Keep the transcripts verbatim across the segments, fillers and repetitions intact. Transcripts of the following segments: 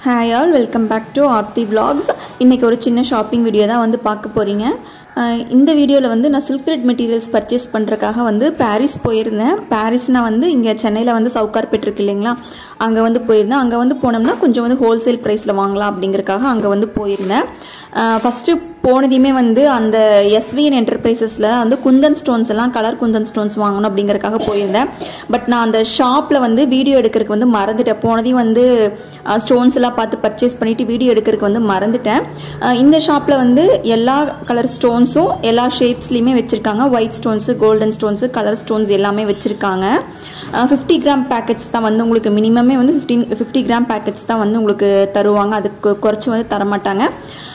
Hi all, welcome back to Aarthi Vlogs. இன்னைக்கு ஒரு சின்ன ஷாப்பிங் வீடியோ தான் வந்து பார்க்க போறீங்க. இந்த வீடியோல வந்து நான் silk thread materials purchase பண்றதுக்காக வந்து பாரிஸ் போயிருந்தேன். பாரிஸ்னா வந்து இங்க சென்னையில வந்து சவுகார்பேட் இருக்கு இல்லீங்களா? அங்க வந்து போயிருந்தேன். அங்க வந்து போனோம்னா கொஞ்சம் வந்து ஹோல்சேல் பிரைஸ்ல வாங்கலாம் அப்படிங்கறதுக்காக அங்க வந்து போயிருந்தேன். ஃபர்ஸ்ட் போனதியுமே வந்து அந்த S V N என்டர்பிரைசஸ்ல வந்து குந்தன் ஸ்டோன்ஸ் எல்லாம் கலர் குந்தன் ஸ்டோன்ஸ் வாங்கணும் அப்படிங்கறதுக்காக போயிருந்தேன். பட் நான் அந்த ஷாப்ல வந்து வீடியோ எடுக்கிறதுக்கு வந்து மறந்துட்டேன். போனதியும் வந்து ஸ்டோன்ஸ் எல்லாம் பார்த்து பர்ச்சேஸ் பண்ணிட்டு வீடியோ எடுக்கிறதுக்கு வந்து மறந்துட்டேன். இந்த ஷாப்ல வந்து எல்லா கலர் ஸ்டோன்ஸும் எல்லா ஷேப்ஸ்லயுமே வச்சிருக்காங்க. White stones, golden stones, colour stones எல்லாமே வச்சிருக்காங்க. fifty கிராம் பேக்கெட்ஸ் தான் வந்து உங்களுக்கு மினிமமே வந்து fifty கிராம் பேக்கெட்ஸ் தான் வந்து உங்களுக்கு தருவாங்க. அதுக்கு குறைச்சு வந்து தர மாட்டாங்க.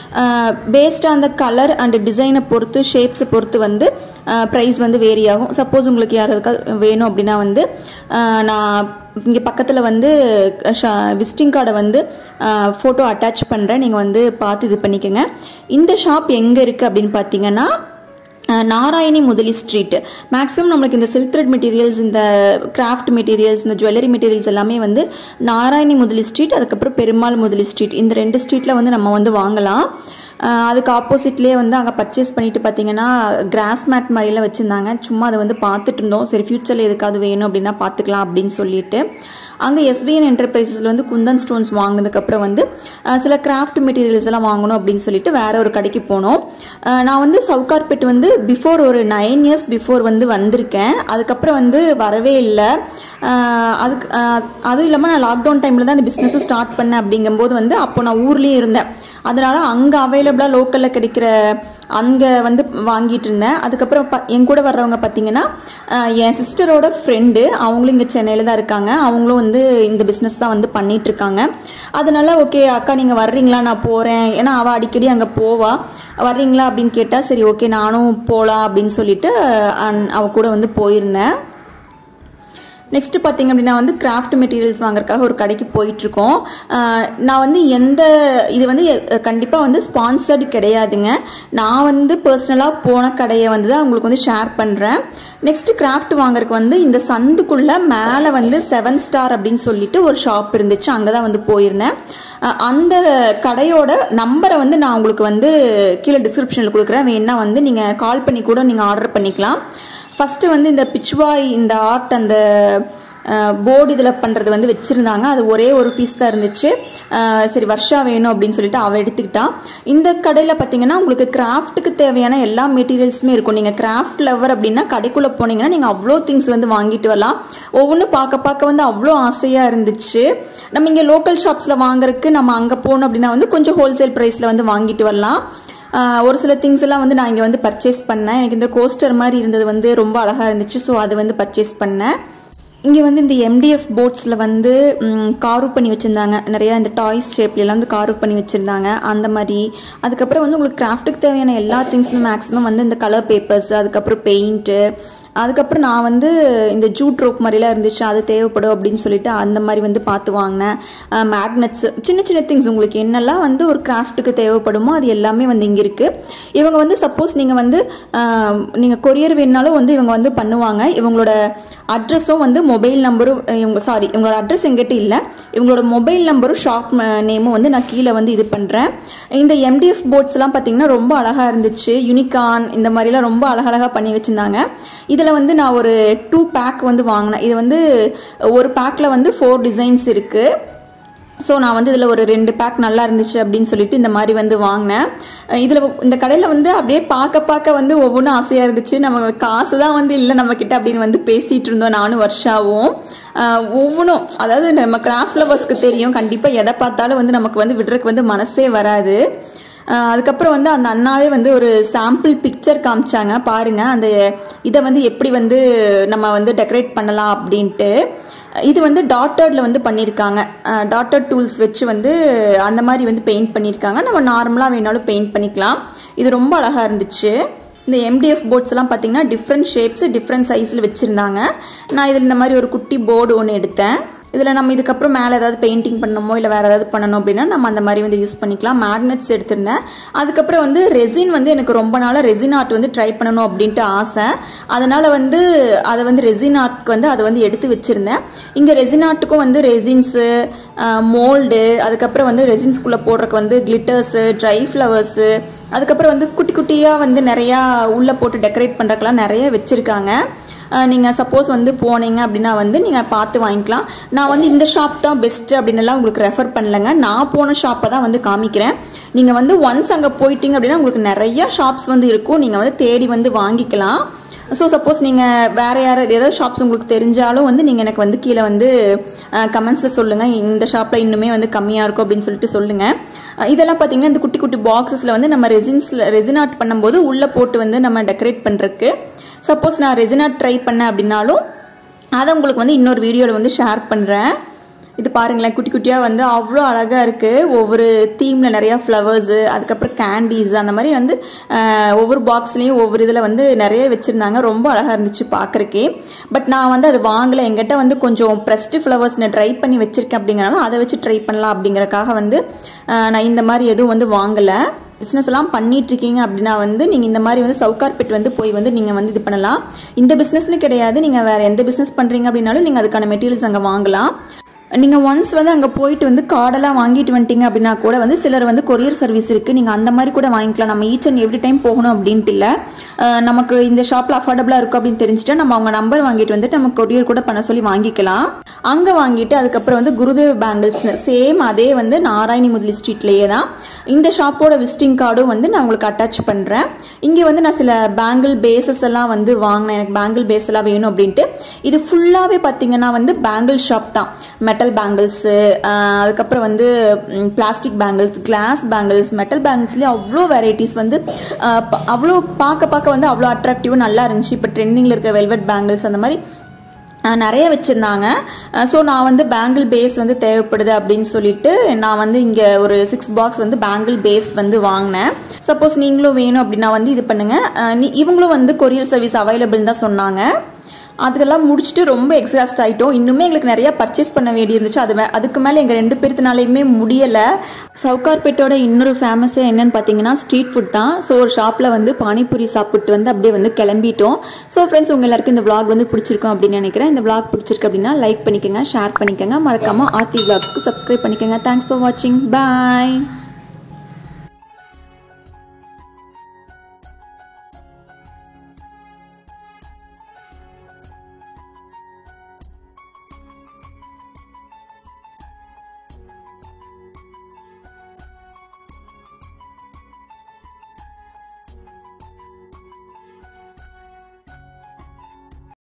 Based on the colour and டிசைனை பொறுத்து ஷேப்ஸை பொறுத்து வந்து ப்ரைஸ் வந்து வேரி ஆகும். சப்போஸ் உங்களுக்கு யாராவது வேணும் அப்படின்னா வந்து நான் இங்கே பக்கத்தில் வந்து விசிட்டிங் கார்டை வந்து ஃபோட்டோ அட்டாச் பண்ணுறேன். நீங்கள் வந்து பார்த்து இது பண்ணிக்கோங்க. இந்த ஷாப் எங்கே இருக்குது அப்படின்னு பார்த்தீங்கன்னா நாராயணி முதலி ஸ்ட்ரீட். மேக்ஸிமம் நம்மளுக்கு இந்த சில்க் த்ரெட் மெட்டீரியல்ஸ், இந்த கிராஃப்ட் மெட்டீரியல்ஸ், இந்த ஜுவல்லரி மெட்டீரியல்ஸ் எல்லாமே வந்து நாராயணி முதலி ஸ்ட்ரீட், அதுக்கப்புறம் பெருமாள் முதலி ஸ்ட்ரீட், இந்த ரெண்டு ஸ்ட்ரீட்டில் வந்து நம்ம வந்து வாங்கலாம். அதுக்கு ஆப்போசிட்லேயே வந்து அங்கே பர்ச்சேஸ் பண்ணிட்டு பார்த்தீங்கன்னா கிராஸ் மேட் மாதிரிலாம் வச்சுருந்தாங்க. சும்மா அதை வந்து பார்த்துட்டு இருந்தோம். சரி ஃபியூச்சரில் எதுக்காவது வேணும் அப்படின்னா பார்த்துக்கலாம் அப்படின்னு சொல்லிட்டு அங்கே S V N என்டர்பிரைசஸில் வந்து குந்தன் ஸ்டோன்ஸ் வாங்கினதுக்கப்புறம் வந்து சில கிராஃப்ட் மெட்டீரியல்ஸ் எல்லாம் வாங்கணும் அப்படின்னு சொல்லிட்டு வேற ஒரு கடைக்கு போனோம். நான் வந்து சவுகார்பேட் வந்து பிஃபோர் ஒரு நைன் இயர்ஸ் பிஃபோர் வந்து வந்திருக்கேன். அதுக்கப்புறம் வந்து வரவே இல்லை. அதுக்கு அதுவும் இல்லாமல் நான் லாக்டவுன் டைமில் தான் அந்த பிஸ்னஸும் ஸ்டார்ட் பண்ணேன். அப்படிங்கும்போது வந்து அப்போ நான் ஊர்லேயே இருந்தேன். அதனால அங்கே அவைலபிளாக லோக்கலில் கிடைக்கிற அங்கே வந்து வாங்கிட்டு இருந்தேன். அதுக்கப்புறம் ப என் கூட வர்றவங்க பார்த்தீங்கன்னா என் சிஸ்டரோட ஃப்ரெண்டு, அவங்களும் இங்கே சென்னையில் தான் இருக்காங்க. அவங்களும் வந்து இந்த பிஸ்னஸ் தான் வந்து பண்ணிட்டு இருக்காங்க. அதனால ஓகே அக்கா நீங்கள் வர்றீங்களா, நான் போகிறேன். ஏன்னா அவள் அடிக்கடி அங்கே போவா. வர்றீங்களா அப்படின்னு கேட்டால் சரி ஓகே நானும் போகலாம் அப்படின்னு சொல்லிட்டு அவள் கூட வந்து போயிருந்தேன். நெக்ஸ்ட் பார்த்தீங்க அப்படின்னா வந்து கிராஃப்ட் மெட்டீரியல்ஸ் வாங்குறதுக்காக ஒரு கடைக்கு போயிட்டுருக்கோம். நான் வந்து எந்த இது வந்து கண்டிப்பாக வந்து ஸ்பான்சர்டு கிடையாதுங்க. நான் வந்து பர்சனலாக போன கடையை வந்து தான் உங்களுக்கு வந்து ஷேர் பண்ணுறேன். நெக்ஸ்ட் கிராஃப்ட் வாங்குறதுக்கு வந்து இந்த சந்துக்குள்ளே மேலே வந்து செவன் ஸ்டார் அப்படின்னு சொல்லிட்டு ஒரு ஷாப் இருந்துச்சு. அங்கே தான் வந்து போயிருந்தேன். அந்த கடையோட நம்பரை வந்து நான் உங்களுக்கு வந்து கீழே டிஸ்கிரிப்ஷனில் கொடுக்குறேன். வேணா வந்து நீங்கள் கால் பண்ணி கூட நீங்கள் ஆர்டர் பண்ணிக்கலாம். ஃபஸ்ட்டு வந்து இந்த பிச்வாய், இந்த ஆர்ட், அந்த போர்டு இதில் பண்ணுறது வந்து வச்சுருந்தாங்க. அது ஒரே ஒரு பீஸ் தான் இருந்துச்சு. சரி வர்ஷா வேணும் அப்படின்னு சொல்லிட்டு அவள் எடுத்துக்கிட்டா. இந்த கடையில் பார்த்தீங்கன்னா உங்களுக்கு கிராஃப்ட்டுக்கு தேவையான எல்லா மெட்டீரியல்ஸுமே இருக்கும். நீங்கள் கிராஃப்ட் லவர் அப்படின்னா கடைக்குள்ளே போனீங்கன்னா நீங்கள் அவ்வளோ திங்ஸ் வந்து வாங்கிட்டு வரலாம். ஒவ்வொன்றும் பார்க்க பார்க்க வந்து அவ்வளோ ஆசையாக இருந்துச்சு. நம்ம இங்கே லோக்கல் ஷாப்ஸில் வாங்குறதுக்கு நம்ம அங்கே போனோம் அப்படின்னா வந்து கொஞ்சம் ஹோல்சேல் ப்ரைஸில் வந்து வாங்கிட்டு வரலாம். ஒரு சில திங்ஸ் எல்லாம் வந்து நான் இங்கே வந்து பர்ச்சேஸ் பண்ணேன். எனக்கு இந்த கோஸ்டர் மாதிரி இருந்தது வந்து ரொம்ப அழகாக இருந்துச்சு. ஸோ அது வந்து பர்ச்சேஸ் பண்ணேன். இங்கே வந்து இந்த M D F போர்ட்ஸில் வந்து கார்வ் பண்ணி வச்சுருந்தாங்க. நிறையா இந்த டாய்ஸ் ஷேப்லாம் வந்து கார்வ் பண்ணி வச்சுருந்தாங்க அந்த மாதிரி. அதுக்கப்புறம் வந்து உங்களுக்கு கிராஃப்ட்டுக்கு தேவையான எல்லா திங்ஸுமே மேக்ஸிமம் வந்து இந்த கலர் பேப்பர்ஸ், அதுக்கப்புறம் பெயிண்ட்டு, அதுக்கப்புறம் நான் வந்து இந்த ஜூட் ரோப் மாதிரிலாம் இருந்துச்சு, அது தேவைப்படும் அப்படின்னு சொல்லிட்டு அந்த மாதிரி வந்து பார்த்து வாங்கினேன். மேக்னட்ஸ், சின்ன சின்ன திங்ஸ் உங்களுக்கு என்னெல்லாம் வந்து ஒரு கிராஃப்ட்டுக்கு தேவைப்படுமோ அது எல்லாமே வந்து இங்கே இருக்குது. இவங்க வந்து சப்போஸ் நீங்கள் வந்து நீங்கள் கொரியர் வேணுனாலும் வந்து இவங்க வந்து பண்ணுவாங்க. இவங்களோட அட்ரஸும் வந்து மொபைல் நம்பரும் இவங்க சாரி இவங்களோட அட்ரஸ் எங்கிட்ட இல்லை, இவங்களோட மொபைல் நம்பரும் ஷாப் நேமும் வந்து நான் கீழே வந்து இது பண்ணுறேன். இந்த M D F போர்ட்ஸ்லாம் பார்த்தீங்கன்னா ரொம்ப அழகாக இருந்துச்சு. யூனிகார்ன் இந்த மாதிரிலாம் ரொம்ப அழகழகாக பண்ணி வச்சுருந்தாங்க. இதில் வந்து நான் ஒரு டூ பேக் வந்து வாங்கினேன். இது வந்து ஒரு பேக்கில் வந்து ஃபோர் டிசைன்ஸ் இருக்குது. ஸோ நான் வந்து இதில் ஒரு ரெண்டு பேக் நல்லா இருந்துச்சு அப்படின்னு சொல்லிட்டு இந்த மாதிரி வந்து வாங்கினேன். இதில் இந்த கடையில் வந்து அப்படியே பார்க்க பார்க்க வந்து ஒவ்வொன்றும் ஆசையாக இருந்துச்சு. நம்ம காசு தான் வந்து இல்லை நம்மக்கிட்ட அப்படின்னு வந்து பேசிகிட்டு இருந்தோம் நானும் வர்ஷாவும். ஒவ்வொன்றும் அதாவது நம்ம கிராஃப்ட் லவர்ஸ்க்கு தெரியும், கண்டிப்பாக எதை பார்த்தாலும் வந்து நமக்கு வந்து விடுறதுக்கு வந்து மனசே வராது. அதுக்கப்புறம் வந்து அந்த அண்ணாவே வந்து ஒரு சாம்பிள் பிக்சர் காமிச்சாங்க. பாருங்கள் அந்த இதை வந்து எப்படி வந்து நம்ம வந்து டெக்கரேட் பண்ணலாம் அப்படின்ட்டு. இது வந்து டாட்டர்டில் வந்து பண்ணியிருக்காங்க. டாட்டர் டூல்ஸ் வச்சு வந்து அந்த மாதிரி வந்து பெயிண்ட் பண்ணியிருக்காங்க. நம்ம நார்மலாக வேணாலும் பெயிண்ட் பண்ணிக்கலாம். இது ரொம்ப அழகாக இருந்துச்சு. இந்த M D F போர்ட்ஸ் எல்லாம் பார்த்தீங்கன்னா டிஃப்ரெண்ட் ஷேப்ஸ், டிஃப்ரெண்ட் சைஸில் வச்சுருந்தாங்க. நான் இதில் இந்த மாதிரி ஒரு குட்டி போர்டு ஒன்று எடுத்தேன். இதில் நம்ம இதுக்கப்புறம் மேலே ஏதாவது பெயிண்டிங் பண்ணணுமோ இல்லை வேறு ஏதாவது பண்ணணும் அப்படின்னா நம்ம அந்த மாதிரி வந்து யூஸ் பண்ணிக்கலாம். மேக்னெட்ஸ் எடுத்திருந்தேன். அதுக்கப்புறம் வந்து ரெசின் வந்து எனக்கு ரொம்ப நாளாக ரெசின் ஆர்ட் வந்து ட்ரை பண்ணணும் அப்படின்ட்டு ஆசை. அதனால் வந்து அதை வந்து ரெசின் ஆர்ட்க்கு வந்து அதை வந்து எடுத்து வச்சுருந்தேன். இங்கே ரெசின் ஆர்ட்டுக்கும் வந்து ரெசின்ஸு, மோல்டு, அதுக்கப்புறம் வந்து ரெசின்ஸ்குள்ளே போடுறதுக்கு வந்து கிளிட்டர்ஸு, ட்ரை ஃப்ளவர்ஸு, அதுக்கப்புறம் வந்து குட்டி குட்டியாக வந்து நிறையா உள்ளே போட்டு டெக்கரேட் பண்ணுறதுக்கெலாம் நிறைய வச்சுருக்காங்க. நீங்கள் சப்போஸ் வந்து போனீங்க அப்படின்னா வந்து நீங்கள் பார்த்து வாங்கிக்கலாம். நான் வந்து இந்த ஷாப் தான் பெஸ்ட்டு அப்படின்னுலாம் உங்களுக்கு ரெஃபர் பண்ணலைங்க. நான் போன ஷாப்பை தான் வந்து காமிக்கிறேன். நீங்கள் வந்து ஒன்ஸ் அங்கே போயிட்டீங்க அப்படின்னா உங்களுக்கு நிறையா ஷாப்ஸ் வந்து இருக்கும். நீங்கள் வந்து தேடி வந்து வாங்கிக்கலாம். ஸோ சப்போஸ் நீங்கள் வேறு யாராவது ஏதாவது ஷாப்ஸ் உங்களுக்கு தெரிஞ்சாலும் வந்து நீங்கள் எனக்கு வந்து கீழே வந்து கமெண்ட்ஸில் சொல்லுங்கள். இந்த ஷாப்பில் இன்னுமே வந்து கம்மியாக இருக்கும் அப்படின்னு சொல்லிட்டு சொல்லுங்கள். இதெல்லாம் பார்த்தீங்கன்னா இந்த குட்டி குட்டி பாக்ஸஸில் வந்து நம்ம ரெசின்ஸில் ரெசின் ஆர்ட் பண்ணும்போது உள்ளே போட்டு வந்து நம்ம டெக்கரேட் பண்ணுறதுக்கு. சப்போஸ் நான் ரெசின் ஆர்ட் ட்ரை பண்ணேன் அப்படின்னாலும் அதை உங்களுக்கு வந்து இன்னொரு வீடியோவில் வந்து ஷேர் பண்ணுறேன். இது பாருங்களேன், குட்டி குட்டியாக வந்து அவ்வளோ அழகாக இருக்குது. ஒவ்வொரு தீமில் நிறையா ஃப்ளவர்ஸு, அதுக்கப்புறம் கேண்டீஸ், அந்த மாதிரி வந்து ஒவ்வொரு பாக்ஸ்லேயும் ஒவ்வொரு இதில் வந்து நிறைய வச்சுருந்தாங்க. ரொம்ப அழகாக இருந்துச்சு பார்க்குறக்கே. பட் நான் வந்து அது வாங்கலை. எங்கிட்ட வந்து கொஞ்சம் ப்ரெஸ்டு ஃப்ளவர்ஸ் நான் ட்ரை பண்ணி வச்சுருக்கேன் அப்படிங்கிறனால அதை வச்சு ட்ரை பண்ணலாம் அப்படிங்கிறக்காக வந்து நான் இந்த மாதிரி எதுவும் வந்து வாங்கலை. பிஸ்னஸ் எல்லாம் பண்ணிட்டு இருக்கீங்க அப்படின்னா வந்து நீங்கள் இந்த மாதிரி வந்து சவுகார்பெட் வந்து போய் வந்து நீங்கள் வந்து இது பண்ணலாம். இந்த பிஸ்னஸ்னு கிடையாது, நீங்கள் வேறு எந்த பிஸ்னஸ் பண்ணுறீங்க அப்படின்னாலும் நீங்கள் அதுக்கான மெட்டீரியல்ஸ் அங்கே வாங்கலாம். நீங்கள் ஒன்ஸ் வந்து அங்கே போயிட்டு வந்து கார்டெல்லாம் வாங்கிட்டு வந்துட்டீங்க அப்படின்னா கூட வந்து சிலர் வந்து கொரியர் சர்வீஸ் இருக்குது. நீங்கள் அந்த மாதிரி கூட வாங்கிக்கலாம். நம்ம ஈச் அண்ட் எவ்ரி டைம் போகணும் அப்படின்ட்டு இல்லை. நமக்கு இந்த ஷாப்பில் அஃபோர்டபுளாக இருக்கும் அப்படின்னு தெரிஞ்சுட்டு நம்ம அவங்க நம்பர் வாங்கிட்டு வந்துட்டு நம்ம கொரியர் கூட பண்ண சொல்லி வாங்கிக்கலாம். அங்கே வாங்கிட்டு அதுக்கப்புறம் வந்து குருதேவ் பேங்கிள்ஸ்னு சேம் அதே வந்து நாராயணி முதலி ஸ்ட்ரீட்லேயே தான். இந்த ஷாப்போட விசிட்டிங் கார்டும் வந்து நான் உங்களுக்கு அட்டாச் பண்ணுறேன். இங்கே வந்து நான் சில பேங்கிள் பேஸஸ் எல்லாம் வந்து வாங்கினேன். எனக்கு பேங்கிள் பேஸ் எல்லாம் வேணும் அப்படின்ட்டு. இது ஃபுல்லாகவே பார்த்தீங்கன்னா வந்து பேங்கிள் ஷாப் தான். மெட்டல் பேங்கிள்ஸு, அதுக்கப்புறம் வந்து plastic bangles, glass bangles, metal பேங்கிள்ஸ்லேயே அவ்வளோ வெரைட்டிஸ் வந்து அவ்வளோ பார்க்க பார்க்க வந்து அவ்வளோ அட்ராக்டிவாக நல்லா இருந்துச்சு. இப்போ ட்ரெண்டிங்கில் இருக்க வெல்வெட் பேங்கிள்ஸ் அந்த மாதிரி நிறைய வச்சுருந்தாங்க. ஸோ நான் வந்து பேங்கிள் பேஸ் வந்து தேவைப்படுது அப்படின்னு சொல்லிட்டு நான் வந்து இங்கே ஒரு சிக்ஸ் பாக்ஸ் வந்து பேங்கிள் பேஸ் வந்து வாங்கினேன். சப்போஸ் நீங்களும் வேணும் அப்படின்னா வந்து இது பண்ணுங்கள். இவங்களும் வந்து கொரியர் சர்வீஸ் அவைலபிள் தான் சொன்னாங்க. அதுக்கெல்லாம் முடிச்சுட்டு ரொம்ப எக்ஸாஸ்ட் ஆகிட்டோம். இன்னுமே எங்களுக்கு நிறையா பர்ச்சேஸ் பண்ண வேண்டி இருந்துச்சு. அது அதுக்கு மேலே எங்கள் ரெண்டு பேர்த்தினாலையுமே முடியலை. சவுகார்பேட்டோட இன்னொரு ஃபேமஸே என்னன்னு பார்த்தீங்கன்னா ஸ்ட்ரீட் ஃபுட் தான். ஸோ ஒரு ஷாப்பில் வந்து பானிபூரி சாப்பிட்டு வந்து அப்படியே வந்து கிளம்பிட்டோம். ஸோ ஃப்ரெண்ட்ஸ், உங்கள் எல்லாருக்கும் இந்த vlog வந்து பிடிச்சிருக்கும் அப்படின்னு நினைக்கிறேன். இந்த vlog பிடிச்சிருக்கு அப்படின்னா லைக் பண்ணிக்கோங்க, ஷேர் பண்ணிக்கோங்க, மறக்காமல் ஆர்த்தி vlogsக்கு சப்ஸ்கிரைப் பண்ணிக்கோங்க. தேங்க்ஸ் ஃபார் வாட்சிங். பாய்.